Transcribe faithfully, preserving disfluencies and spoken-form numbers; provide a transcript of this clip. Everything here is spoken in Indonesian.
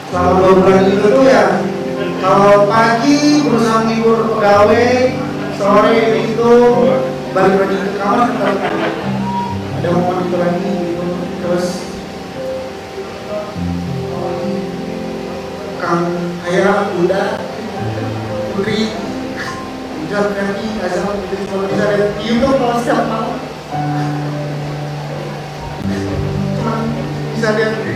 selama dua bulan itu tuh ya, kalau pagi berusaha menghibur pegawai, sore itu balik lagi ke kamar, ada momen itu lagi gitu. Terus Kang Ayah, Bunda, Putri, Ujal, Ferdi, Azam, itu cuma bisa lihat YouTube kalau setiap malam. Cuma bisa lihat